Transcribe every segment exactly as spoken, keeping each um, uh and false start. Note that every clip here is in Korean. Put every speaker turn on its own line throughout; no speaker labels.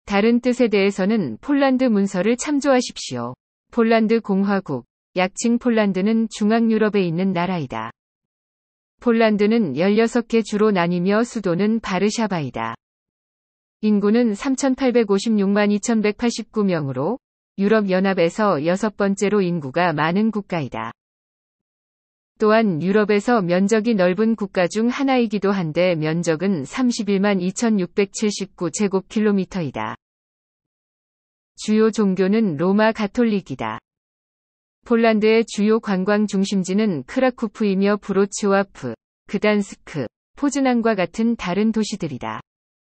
다른 뜻에 대해서는 폴란드 문서를 참조하십시오. 폴란드 공화국, 약칭 폴란드는 중앙유럽에 있는 나라이다. 폴란드는 열여섯 개 주로 나뉘며 수도는 바르샤바이다. 인구는 삼천팔백오십육만 이천백팔십구 명으로 유럽연합에서 여섯 번째로 인구가 많은 국가이다. 또한 유럽에서 면적이 넓은 국가 중 하나이기도 한데 면적은 삼십일만 이천육백칠십구 제곱킬로미터이다. 주요 종교는 로마 가톨릭이다. 폴란드의 주요 관광 중심지는 크라쿠프이며 브로츠와프, 그단스크, 포즈난과 같은 다른 도시들이다.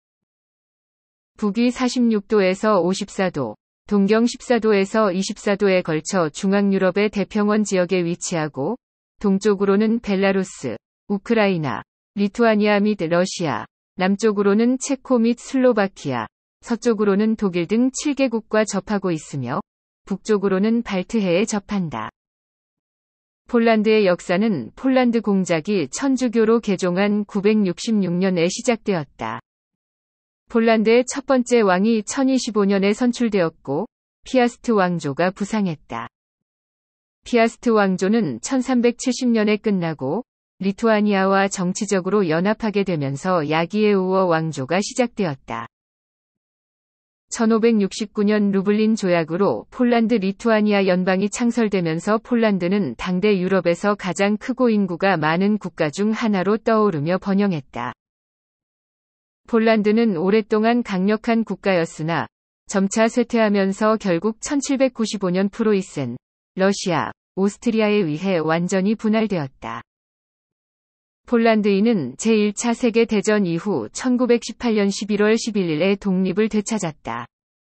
북위 사십육 도에서 오십사 도, 동경 십사 도에서 이십사 도에 걸쳐 중앙유럽의 대평원 지역에 위치하고 동쪽으로는 벨라루스, 우크라이나, 리투아니아 및 러시아, 남쪽으로는 체코 및 슬로바키아, 서쪽으로는 독일 등 칠 개국과 접하고 있으며 북쪽으로는 발트해에 접한다. 폴란드의 역사는 폴란드 공작이 천주교로 개종한 구백육십육 년에 시작되었다. 폴란드의 첫 번째 왕이 천이십오 년에 선출되었고 피아스트 왕조가 부상했다. 피아스트 왕조는 천삼백칠십 년에 끝나고 리투아니아와 정치적으로 연합하게 되면서 야기예우어 왕조가 시작되었다. 천오백육십구 년 루블린 조약으로 폴란드 리투아니아 연방이 창설되면서 폴란드는 당대 유럽에서 가장 크고 인구가 많은 국가 중 하나로 떠오르며 번영했다. 폴란드는 오랫동안 강력한 국가였으나 점차 쇠퇴하면서 결국 천칠백구십오 년 프로이센, 러시아, 오스트리아에 의해 완전히 분할되었다. 폴란드인은 제일 차 세계대전 이후 천구백십팔 년 십일월 십일일에 독립을 되찾았다.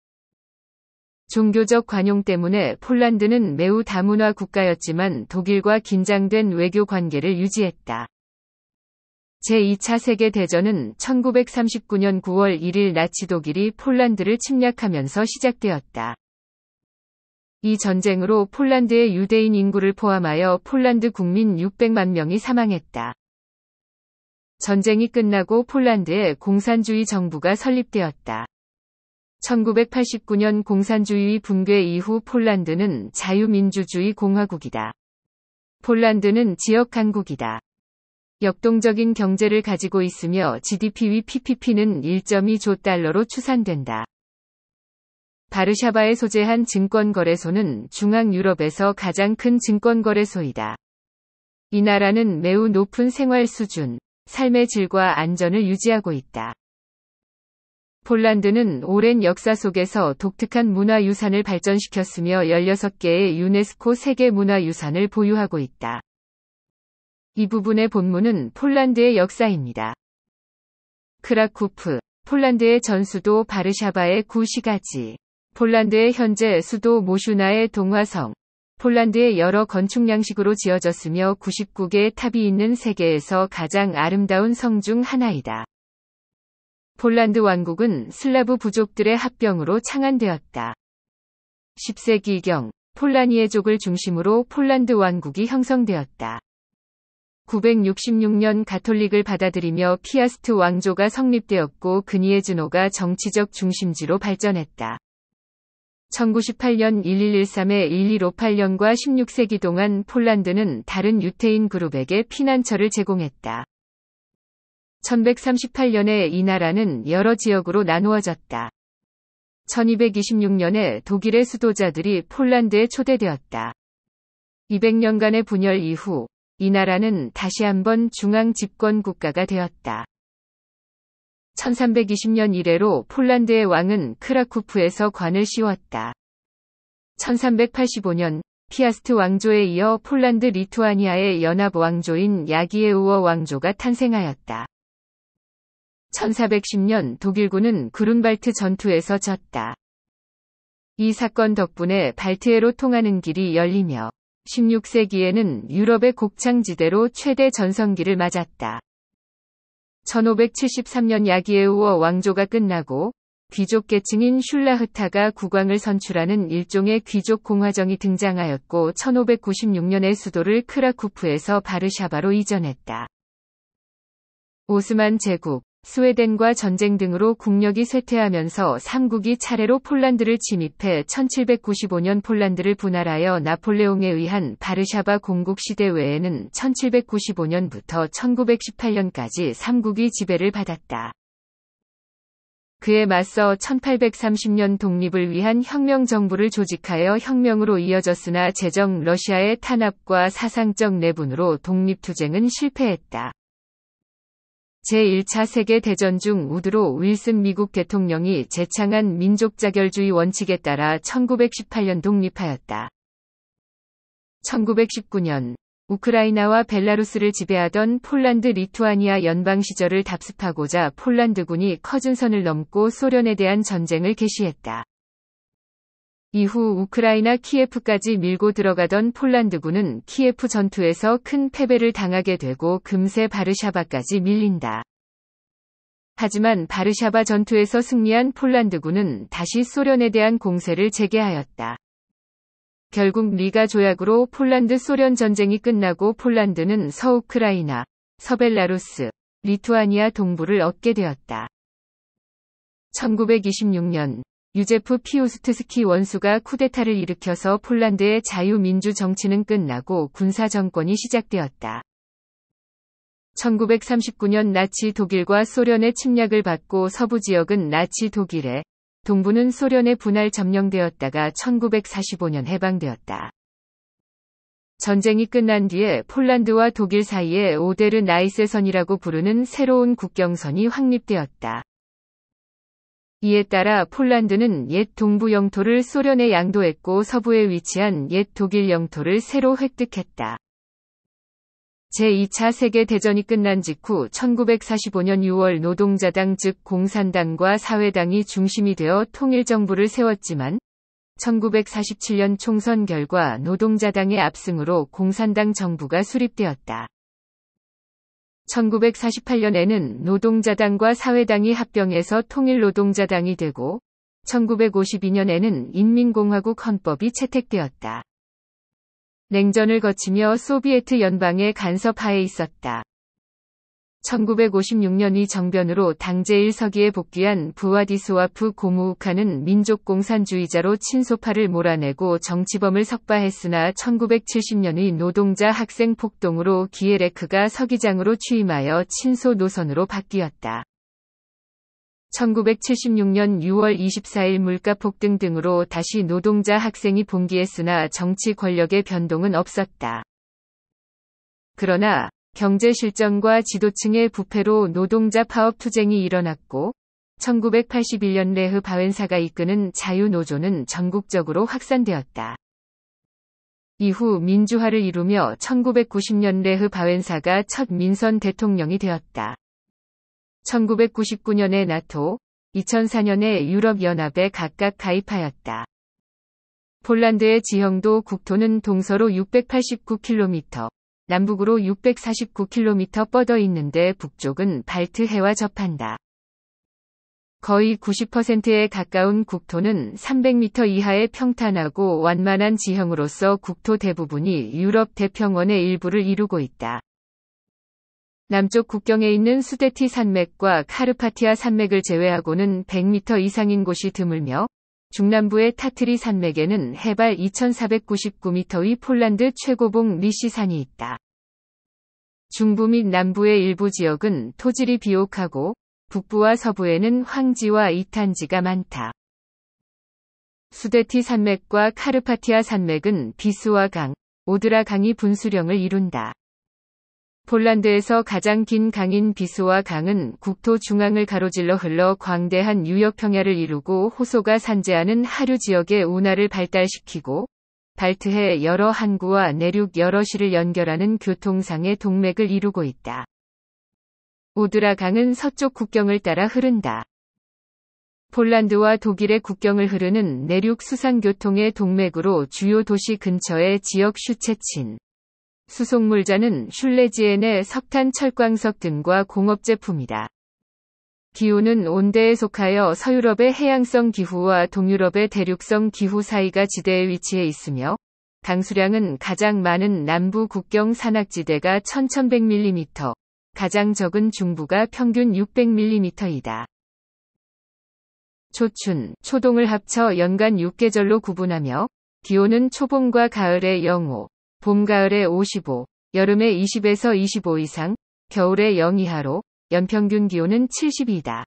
종교적 관용 때문에 폴란드는 매우 다문화 국가였지만 독일과 긴장된 외교 관계를 유지했다. 제이 차 세계대전은 천구백삼십구 년 구월 일일 나치 독일이 폴란드를 침략하면서 시작되었다. 이 전쟁으로 폴란드의 유대인 인구를 포함하여 폴란드 국민 육백만 명이 사망했다. 전쟁이 끝나고 폴란드에 공산주의 정부가 설립되었다. 천구백팔십구 년 공산주의 붕괴 이후 폴란드는 자유민주주의 공화국이다. 폴란드는 지역 강국이다. 역동적인 경제를 가지고 있으며 지디피위 피피피는 일 점 이 조 달러로 추산된다. 바르샤바에 소재한 증권거래소는 중앙유럽에서 가장 큰 증권거래소이다. 이 나라는 매우 높은 생활 수준, 삶의 질과 안전을 유지하고 있다. 폴란드는 오랜 역사 속에서 독특한 문화유산을 발전시켰으며 열여섯 개의 유네스코 세계문화유산을 보유하고 있다. 이 부분의 본문은 폴란드의 역사입니다. 크라쿠프, 폴란드의 전 수도 바르샤바의 구시가지, 폴란드의 현재 수도 모슈나의 동화성, 폴란드의 여러 건축 양식으로 지어졌으며 구십구 개의 탑이 있는 세계에서 가장 아름다운 성 중 하나이다. 폴란드 왕국은 슬라브 부족들의 합병으로 창안되었다. 십 세기경, 폴라니에족을 중심으로 폴란드 왕국이 형성되었다. 구백육십육 년 가톨릭을 받아들이며 피아스트 왕조가 성립되었고 그니에즈노가 정치적 중심지로 발전했다. 천구백십팔 년 일일일삼에 일일오팔 년과 십육 세기 동안 폴란드는 다른 유태인 그룹에게 피난처를 제공했다. 천백삼십팔 년에 이 나라는 여러 지역으로 나누어졌다. 천이백이십육 년에 독일의 수도자들이 폴란드에 초대되었다. 이백 년간의 분열 이후 이 나라는 다시 한번 중앙 집권 국가가 되었다. 천삼백이십 년 이래로 폴란드의 왕은 크라쿠프에서 관을 씌웠다. 천삼백팔십오 년 피아스트 왕조에 이어 폴란드 리투아니아의 연합 왕조인 야기예우어 왕조가 탄생하였다. 천사백십 년 독일군은 그룬발트 전투에서 졌다. 이 사건 덕분에 발트해로 통하는 길이 열리며 십육 세기에는 유럽의 곡창지대로 최대 전성기를 맞았다. 천오백칠십삼 년 야기예우어 왕조가 끝나고 귀족 계층인 슐라흐타가 국왕을 선출하는 일종의 귀족 공화정이 등장하였고 천오백구십육 년에 수도를 크라쿠프에서 바르샤바로 이전했다. 오스만 제국, 스웨덴과 전쟁 등으로 국력이 쇠퇴하면서 삼국이 차례로 폴란드를 침입해 천칠백구십오 년 폴란드를 분할하여 나폴레옹에 의한 바르샤바 공국 시대 외에는 천칠백구십오 년부터 천구백십팔 년까지 삼국이 지배를 받았다. 그에 맞서 천팔백삼십 년 독립을 위한 혁명 정부를 조직하여 혁명으로 이어졌으나 제정 러시아의 탄압과 사상적 내분으로 독립투쟁은 실패했다. 제일 차 세계대전 중 우드로 윌슨 미국 대통령이 제창한 민족자결주의 원칙에 따라 천구백십팔 년 독립하였다. 천구백십구 년 우크라이나와 벨라루스를 지배하던 폴란드 리투아니아 연방 시절을 답습하고자 폴란드군이 커즌선을 넘고 소련에 대한 전쟁을 개시했다. 이후 우크라이나 키예프까지 밀고 들어가던 폴란드군은 키예프 전투에서 큰 패배를 당하게 되고 금세 바르샤바까지 밀린다. 하지만 바르샤바 전투에서 승리한 폴란드군은 다시 소련에 대한 공세를 재개하였다. 결국 리가 조약으로 폴란드 소련 전쟁이 끝나고 폴란드는 서우크라이나, 서벨라루스, 리투아니아 동부를 얻게 되었다. 천구백이십육 년 유제프 피우스트스키 원수가 쿠데타를 일으켜서 폴란드의 자유민주 정치는 끝나고 군사정권이 시작되었다. 천구백삼십구 년 나치 독일과 소련의 침략을 받고 서부 지역은 나치 독일에, 동부는 소련의 분할 점령되었다가 천구백사십오 년 해방되었다. 전쟁이 끝난 뒤에 폴란드와 독일 사이에 오데르 나이세선이라고 부르는 새로운 국경선이 확립되었다. 이에 따라 폴란드는 옛 동부 영토를 소련에 양도했고 서부에 위치한 옛 독일 영토를 새로 획득했다. 제이 차 세계대전이 끝난 직후 천구백사십오 년 유월 노동자당 즉 공산당과 사회당이 중심이 되어 통일정부를 세웠지만 천구백사십칠 년 총선 결과 노동자당의 압승으로 공산당 정부가 수립되었다. 천구백사십팔 년에는 노동자당과 사회당이 합병해서 통일노동자당이 되고 천구백오십이 년에는 인민공화국 헌법이 채택되었다. 냉전을 거치며 소비에트 연방의 간섭하에 있었다. 천구백오십육 년 이 정변으로 당 제일 서기에 복귀한 부와디스와프 고무우카는 민족공산주의자로 친소파를 몰아내고 정치범을 석방했으나 천구백칠십 년의 노동자 학생 폭동으로 기에레크가 서기장으로 취임하여 친소 노선으로 바뀌었다. 천구백칠십육 년 유월 이십사일 물가 폭등 등으로 다시 노동자 학생이 봉기했으나 정치 권력의 변동은 없었다. 그러나 경제 실정과 지도층의 부패로 노동자 파업 투쟁이 일어났고 천구백팔십일 년 레흐 바웬사가 이끄는 자유노조는 전국적으로 확산되었다. 이후 민주화를 이루며 천구백구십 년 레흐 바웬사가 첫 민선 대통령이 되었다. 천구백구십구 년에 나토, 이천사 년에 유럽연합에 각각 가입하였다. 폴란드의 지형도 국토는 동서로 육백팔십구 킬로미터, 남북으로 육백사십구 킬로미터 뻗어 있는데 북쪽은 발트해와 접한다. 거의 구십 퍼센트에 가까운 국토는 삼백 미터 이하의 평탄하고 완만한 지형으로서 국토 대부분이 유럽 대평원의 일부를 이루고 있다. 남쪽 국경에 있는 수데티 산맥과 카르파티아 산맥을 제외하고는 백 미터 이상인 곳이 드물며 중남부의 타트리 산맥에는 해발 이천사백구십구 미터의 폴란드 최고봉 리시산이 있다. 중부 및 남부의 일부 지역은 토질이 비옥하고 북부와 서부에는 황지와 이탄지가 많다. 수데티 산맥과 카르파티아 산맥은 비스와 강, 오드라 강이 분수령을 이룬다. 폴란드에서 가장 긴 강인 비스와 강은 국토 중앙을 가로질러 흘러 광대한 유역 평야를 이루고 호소가 산재하는 하류 지역의 운하를 발달시키고 발트해 여러 항구와 내륙 여러 시를 연결하는 교통상의 동맥을 이루고 있다. 오드라 강은 서쪽 국경을 따라 흐른다. 폴란드와 독일의 국경을 흐르는 내륙 수상교통의 동맥으로 주요 도시 근처의 지역 슈체친, 수송물자는 슐레지엔의 석탄 철광석 등과 공업제품이다. 기후는 온대에 속하여 서유럽의 해양성 기후와 동유럽의 대륙성 기후 사이가 지대에 위치해 있으며 강수량은 가장 많은 남부 국경 산악지대가 천천백 밀리미터, 가장 적은 중부가 평균 육백 밀리미터이다. 초춘, 초동을 합쳐 연간 육 계절로 구분하며 기온은 초봄과 가을에 영오, 봄 가을에 오십오, 여름에 이십에서 이십오 이상, 겨울에 영 이하로 연평균 기온은 칠십이다.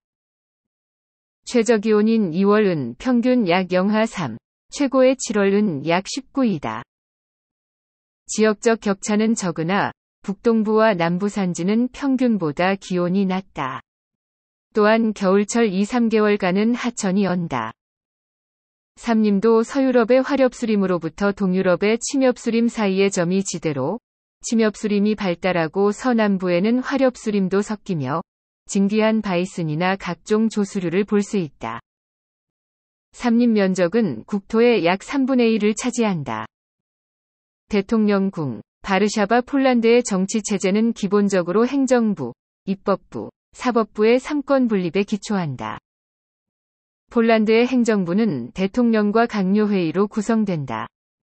최저기온인 이월은 평균 약 영하 삼, 최고의 칠월은 약 십구이다. 지역적 격차는 적으나 북동부와 남부 산지는 평균보다 기온이 낮다. 또한 겨울철 이, 삼 개월간은 하천이 언다. 삼림도 서유럽의 화렵수림으로부터 동유럽의 침엽수림 사이의 점이 지대로 침엽수림이 발달하고 서남부에는 화렵수림도 섞이며 진귀한 바이슨이나 각종 조수류를 볼 수 있다. 삼림 면적은 국토의 약 삼분의 일을 차지한다. 대통령궁, 바르샤바 폴란드의 정치체제는 기본적으로 행정부, 입법부, 사법부의 삼권 분립에 기초한다. 폴란드의 행정부는 대통령과 강요회의로 구성된다.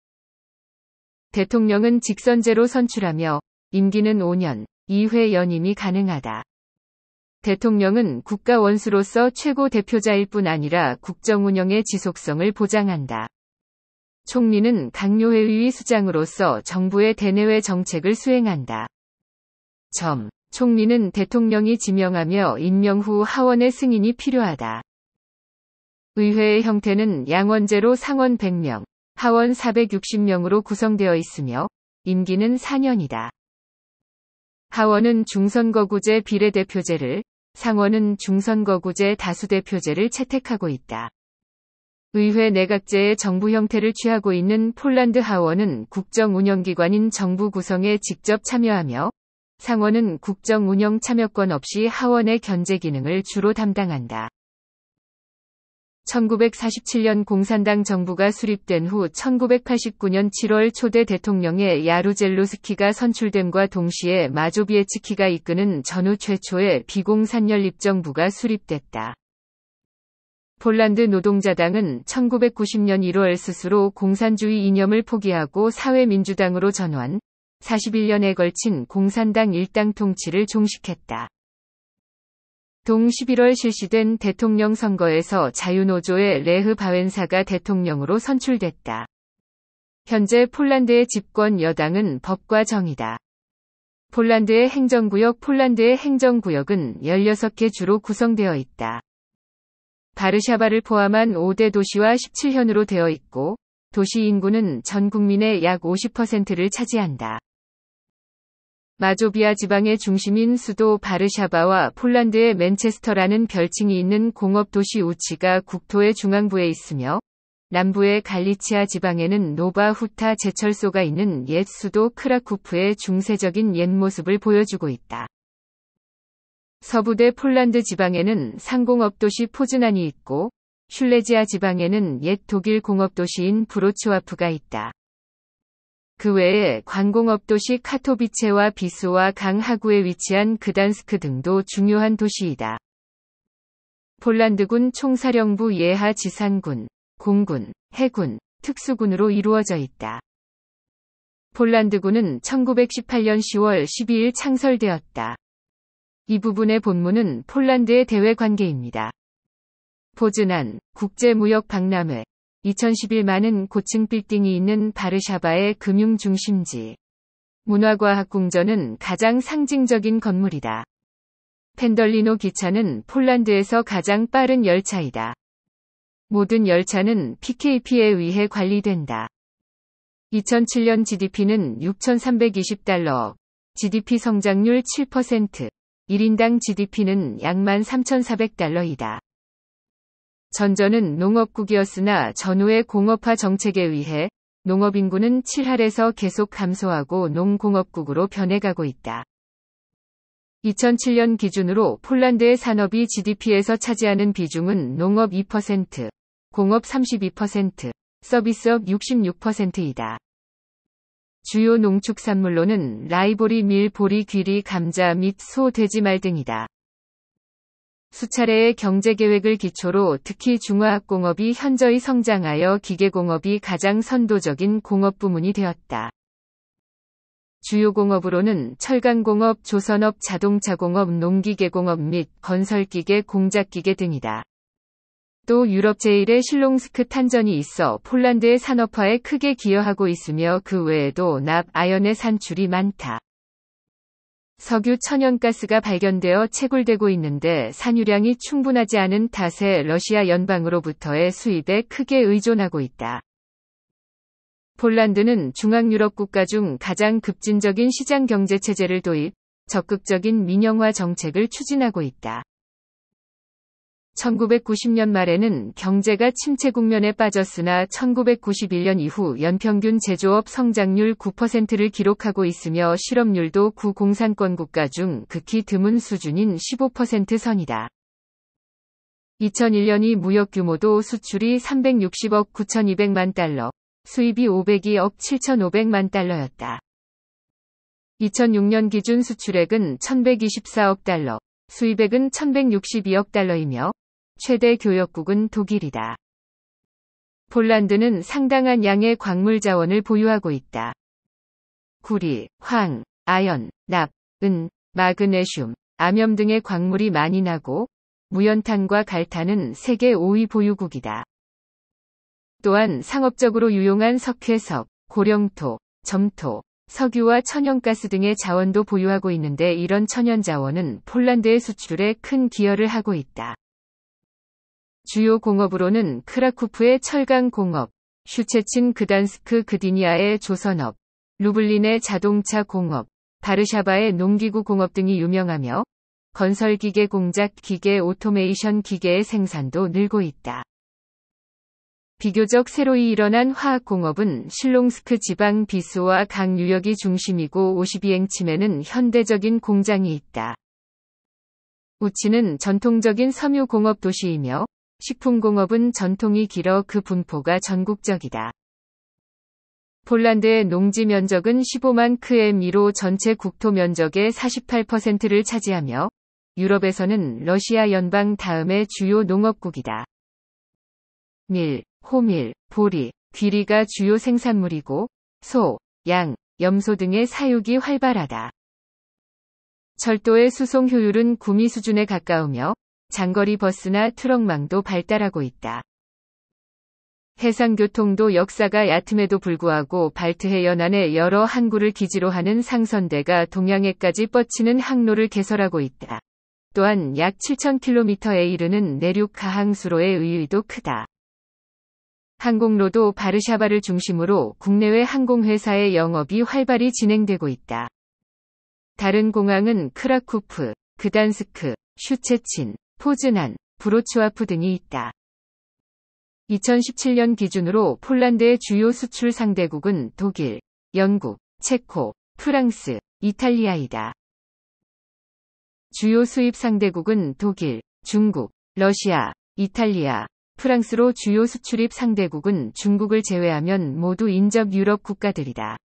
대통령은 직선제로 선출하며 임기는 오 년, 이 회 연임이 가능하다. 대통령은 국가 원수로서 최고 대표자일 뿐 아니라 국정 운영의 지속성을 보장한다. 총리는 강요회의 수장으로서 정부의 대내외 정책을 수행한다. 점. 총리는 대통령이 지명하며 임명 후 하원의 승인이 필요하다. 의회의 형태는 양원제로 상원 백 명, 하원 사백육십 명으로 구성되어 있으며 임기는 사 년이다. 하원은 중선거구제 비례대표제를, 상원은 중선거구제 다수대표제를 채택하고 있다. 의회 내각제의 정부 형태를 취하고 있는 폴란드 하원은 국정운영기관인 정부 구성에 직접 참여하며 상원은 국정운영 참여권 없이 하원의 견제 기능을 주로 담당한다. 천구백사십칠 년 공산당 정부가 수립된 후 천구백팔십구 년 칠월 초대 대통령의 야루젤로스키가 선출됨과 동시에 마조비에츠키가 이끄는 전후 최초의 비공산연립정부가 수립됐다. 폴란드 노동자당은 천구백구십 년 일월 스스로 공산주의 이념을 포기하고 사회민주당으로 전환, 사십일 년에 걸친 공산당 일당 통치를 종식했다. 동 십일월 실시된 대통령 선거에서 자유노조의 레흐 바웬사가 대통령으로 선출됐다. 현재 폴란드의 집권 여당은 법과 정의다. 폴란드의 행정구역 폴란드의 행정구역은 열여섯 개 주로 구성되어 있다. 바르샤바를 포함한 오 대 도시와 십칠 현으로 되어 있고, 도시 인구는 전 국민의 약 오십 퍼센트를 차지한다. 마조비아 지방의 중심인 수도 바르샤바와 폴란드의 맨체스터라는 별칭이 있는 공업도시 우치가 국토의 중앙부에 있으며, 남부의 갈리치아 지방에는 노바 후타 제철소가 있는 옛 수도 크라쿠프의 중세적인 옛 모습을 보여주고 있다. 서부대 폴란드 지방에는 상공업도시 포즈난이 있고, 슐레지아 지방에는 옛 독일 공업도시인 브로츠와프가 있다. 그 외에 관공업도시 카토비체와 비스와 강 하구에 위치한 그단스크 등도 중요한 도시이다. 폴란드군 총사령부 예하 지상군, 공군, 해군, 특수군으로 이루어져 있다. 폴란드군은 천구백십팔 년 시월 십이일 창설되었다. 이 부분의 본문은 폴란드의 대외 관계입니다. 포즈난, 국제무역박람회, 이천십일 많은 고층 빌딩이 있는 바르샤바의 금융 중심지. 문화과학궁전은 가장 상징적인 건물이다. 펜덜리노 기차는 폴란드에서 가장 빠른 열차이다. 모든 열차는 피케이피에 의해 관리된다. 이천칠 년 지디피는 육천삼백이십 달러, 지디피 성장률 칠 퍼센트, 일 인당 지디피는 약 만 삼천사백 달러이다. 전전은 농업국이었으나 전후의 공업화 정책에 의해 농업인구는 칠 할에서 계속 감소하고 농공업국으로 변해가고 있다. 이천칠 년 기준으로 폴란드의 산업이 지디피에서 차지하는 비중은 농업 이 퍼센트, 공업 삼십이 퍼센트, 서비스업 육십육 퍼센트이다. 주요 농축산물로는 라이보리 밀, 보리, 귀리, 감자 및 소, 돼지, 말 등이다. 수차례의 경제계획을 기초로 특히 중화학공업이 현저히 성장하여 기계공업이 가장 선도적인 공업부문이 되었다. 주요 공업으로는 철강공업, 조선업, 자동차공업, 농기계공업 및 건설기계, 공작기계 등이다. 또 유럽 제일의 실롱스크 탄전이 있어 폴란드의 산업화에 크게 기여하고 있으며 그 외에도 납, 아연의 산출이 많다. 석유, 천연가스가 발견되어 채굴되고 있는데 산유량이 충분하지 않은 탓에 러시아 연방으로부터의 수입에 크게 의존하고 있다. 폴란드는 중앙유럽 국가 중 가장 급진적인 시장 경제 체제를 도입, 적극적인 민영화 정책을 추진하고 있다. 천구백구십 년 말에는 경제가 침체 국면에 빠졌으나 천구백구십일 년 이후 연평균 제조업 성장률 구 퍼센트를 기록하고 있으며 실업률도 구공산권 국가 중 극히 드문 수준인 십오 퍼센트 선이다. 이천일 년이 무역 규모도 수출이 삼백육십억 구천이백만 달러, 수입이 오백이억 칠천오백만 달러였다. 이천육 년 기준 수출액은 천백이십사억 달러, 수입액은 천백육십이억 달러이며 최대 교역국은 독일이다. 폴란드는 상당한 양의 광물 자원을 보유하고 있다. 구리, 황, 아연, 납, 은, 마그네슘, 암염 등의 광물이 많이 나고 무연탄과 갈탄은 세계 오 위 보유국이다. 또한 상업적으로 유용한 석회석, 고령토, 점토, 석유와 천연가스 등의 자원도 보유하고 있는데 이런 천연자원은 폴란드의 수출에 큰 기여를 하고 있다. 주요 공업으로는 크라쿠프의 철강공업, 슈체친 그단스크 그디니아의 조선업, 루블린의 자동차 공업, 바르샤바의 농기구 공업 등이 유명하며 건설기계 공작 기계 오토메이션 기계의 생산도 늘고 있다. 비교적 새로이 일어난 화학공업은 실롱스크 지방 비스와 강 유역이 중심이고 오시비엥침에는 현대적인 공장이 있다. 우치는 전통적인 섬유공업 도시이며 식품공업은 전통이 길어 그 분포가 전국적이다. 폴란드의 농지 면적은 십오만 키로미터 전체 국토 면적의 사십팔 퍼센트를 차지하며 유럽에서는 러시아 연방 다음의 주요 농업국이다. 밀, 호밀, 보리, 귀리가 주요 생산물이고 소, 양, 염소 등의 사육이 활발하다. 철도의 수송 효율은 구미 수준에 가까우며 장거리 버스나 트럭망도 발달하고 있다. 해상교통도 역사가 얕음에도 불구하고 발트해 연안의 여러 항구를 기지로 하는 상선대가 동양해까지 뻗치는 항로를 개설하고 있다. 또한 약 칠천 킬로미터에 이르는 내륙 가항수로의 의의도 크다. 항공로도 바르샤바를 중심으로 국내외 항공회사의 영업이 활발히 진행되고 있다. 다른 공항은 크라쿠프, 그단스크, 슈체친, 포즈난, 브로츠와프 등이 있다. 이천십칠 년 기준으로 폴란드의 주요 수출 상대국은 독일, 영국, 체코, 프랑스, 이탈리아이다. 주요 수입 상대국은 독일, 중국, 러시아, 이탈리아, 프랑스로 주요 수출입 상대국은 중국을 제외하면 모두 인접 유럽 국가들이다.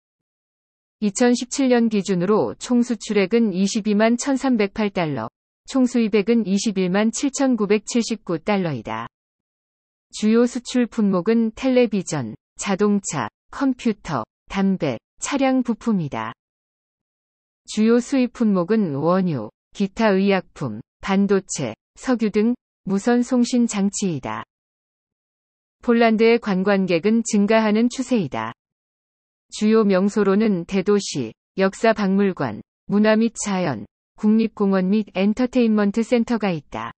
이천십칠 년 기준으로 총 수출액은 이십이만 천삼백팔 달러, 총 수입액은 이십일만 칠천구백칠십구 달러이다. 주요 수출 품목은 텔레비전, 자동차, 컴퓨터, 담배, 차량 부품이다. 주요 수입 품목은 원유, 기타 의약품, 반도체, 석유 등 무선 송신 장치이다. 폴란드의 관광객은 증가하는 추세이다. 주요 명소로는 대도시, 역사 박물관, 문화 및 자연, 국립공원 및 엔터테인먼트 센터가 있다.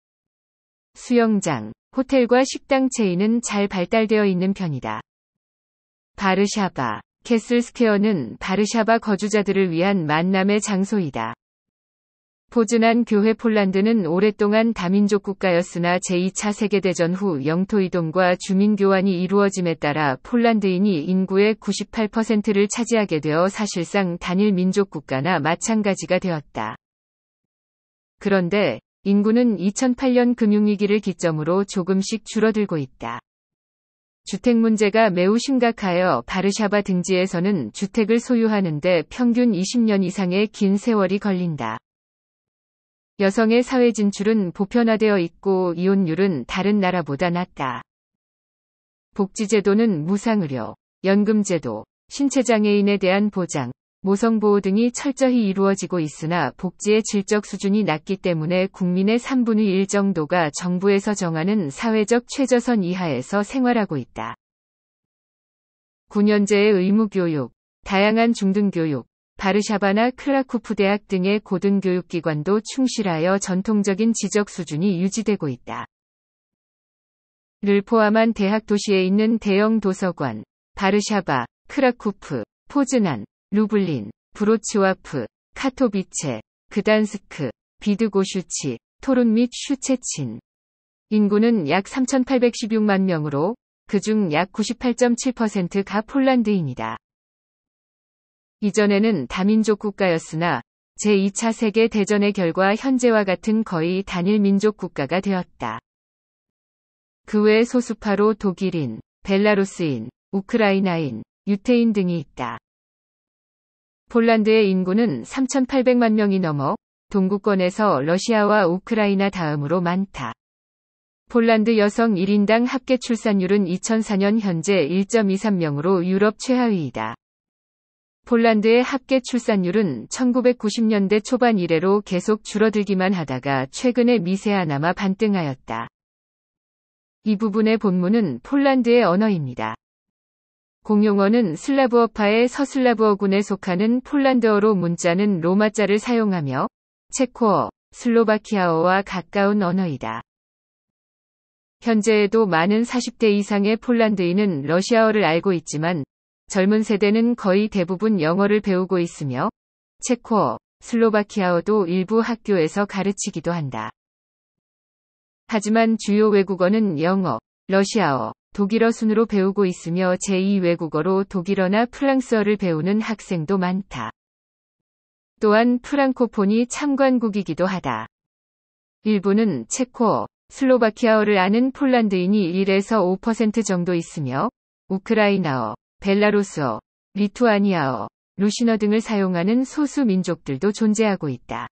수영장, 호텔과 식당 체인은 잘 발달되어 있는 편이다. 바르샤바, 캐슬 스퀘어는 바르샤바 거주자들을 위한 만남의 장소이다. 포즈난 교회 폴란드는 오랫동안 다민족 국가였으나 제이 차 세계대전 후 영토 이동과 주민 교환이 이루어짐에 따라 폴란드인이 인구의 구십팔 퍼센트를 차지하게 되어 사실상 단일 민족 국가나 마찬가지가 되었다. 그런데 인구는 이천팔 년 금융위기를 기점으로 조금씩 줄어들고 있다. 주택 문제가 매우 심각하여 바르샤바 등지에서는 주택을 소유하는데 평균 이십 년 이상의 긴 세월이 걸린다. 여성의 사회 진출은 보편화되어 있고 이혼율은 다른 나라보다 낮다. 복지제도는 무상의료, 연금제도, 신체장애인에 대한 보장, 모성보호 등이 철저히 이루어지고 있으나 복지의 질적 수준이 낮기 때문에 국민의 삼분의 일 정도가 정부에서 정하는 사회적 최저선 이하에서 생활하고 있다. 구 년제의 의무교육, 다양한 중등교육, 바르샤바나 크라쿠프 대학 등의 고등교육기관도 충실하여 전통적인 지적 수준이 유지되고 있다. 를 포함한 대학 도시에 있는 대형 도서관, 바르샤바, 크라쿠프, 포즈난, 루블린, 브로츠와프, 카토비체, 그단스크, 비드고슈치, 토룬 및 슈체친. 인구는 약 삼천팔백십육만 명으로 그중 약 구십팔 점 칠 퍼센트가 폴란드인이다. 이전에는 다민족 국가였으나 제이 차 세계대전의 결과 현재와 같은 거의 단일 민족 국가가 되었다. 그 외 소수파로 독일인, 벨라루스인, 우크라이나인, 유태인 등이 있다. 폴란드의 인구는 삼천팔백만 명이 넘어 동구권에서 러시아와 우크라이나 다음으로 많다. 폴란드 여성 일 인당 합계 출산율은 이천사 년 현재 일 점 이삼 명으로 유럽 최하위이다. 폴란드의 합계 출산율은 천구백구십 년대 초반 이래로 계속 줄어들기만 하다가 최근에 미세하나마 반등하였다. 이 부분의 본문은 폴란드의 언어입니다. 공용어는 슬라브어파의 서슬라브어군에 속하는 폴란드어로 문자는 로마자를 사용하며 체코어, 슬로바키아어와 가까운 언어이다. 현재에도 많은 사십 대 이상의 폴란드인은 러시아어를 알고 있지만 젊은 세대는 거의 대부분 영어를 배우고 있으며 체코어, 슬로바키아어도 일부 학교에서 가르치기도 한다. 하지만 주요 외국어는 영어, 러시아어, 독일어 순으로 배우고 있으며 제이 외국어로 독일어나 프랑스어를 배우는 학생도 많다. 또한 프랑코폰이 참관국이기도 하다. 일부는 체코어, 슬로바키아어를 아는 폴란드인이 일에서 오 퍼센트 정도 있으며 우크라이나어, 벨라루스어, 리투아니아어, 루시너 등을 사용하는 소수 민족들도 존재하고 있다.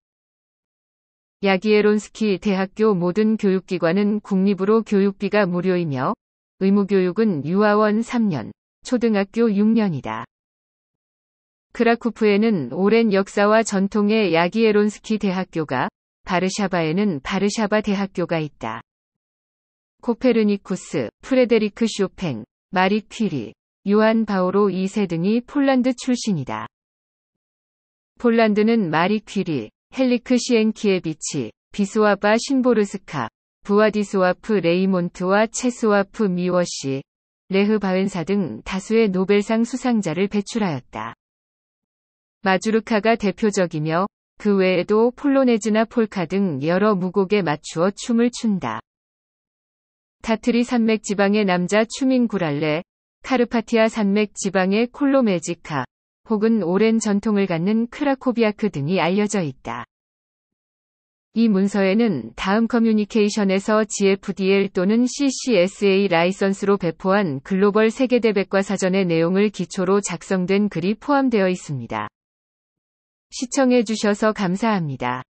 야기에론스키 대학교 모든 교육기관은 국립으로 교육비가 무료이며 의무교육은 유아원 삼 년, 초등학교 육 년이다. 크라쿠프에는 오랜 역사와 전통의 야기에론스키 대학교가, 바르샤바에는 바르샤바 대학교가 있다. 코페르니쿠스, 프레데리크 쇼팽, 마리 퀴리, 요한 바오로 이 세 등이 폴란드 출신이다. 폴란드는 마리 퀴리, 헬리크 시엔키에비치, 비스와바 신보르스카, 부와디스와프 레이몬트와 체스와프 미워시, 레흐 바웬사 등 다수의 노벨상 수상자를 배출하였다. 마주르카가 대표적이며 그 외에도 폴로네즈나 폴카 등 여러 무곡에 맞추어 춤을 춘다. 타트리 산맥 지방의 남자 춤인 구랄레, 카르파티아 산맥 지방의 콜로메지카, 혹은 오랜 전통을 갖는 크라코비아크 등이 알려져 있다. 이 문서에는 다음 커뮤니케이션에서 지에프디엘 또는 씨씨에스에이 라이선스로 배포한 글로벌 세계대백과사전의 내용을 기초로 작성된 글이 포함되어 있습니다. 시청해 주셔서 감사합니다.